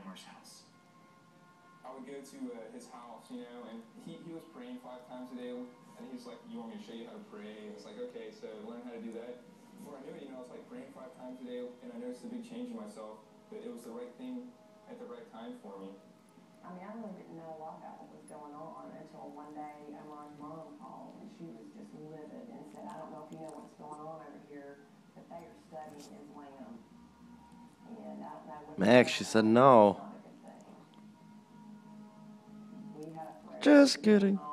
Eleanor's house? I would go to his house, you know, and he was praying 5 times a day, and he was like, you want me to show you how to pray? And it's like, okay, so learn how to do that. Before I knew it, you know, I was like praying 5 times a day, and I noticed a big change in myself, that it was the right thing at the right time for me. I mean, I really didn't know a lot about what was going on until one day Emily's mom called, and she was just livid and said, I don't know if you know what's going on over here, but they are studying his lamb. And I don't know what Max, she said no. We had a Just kidding.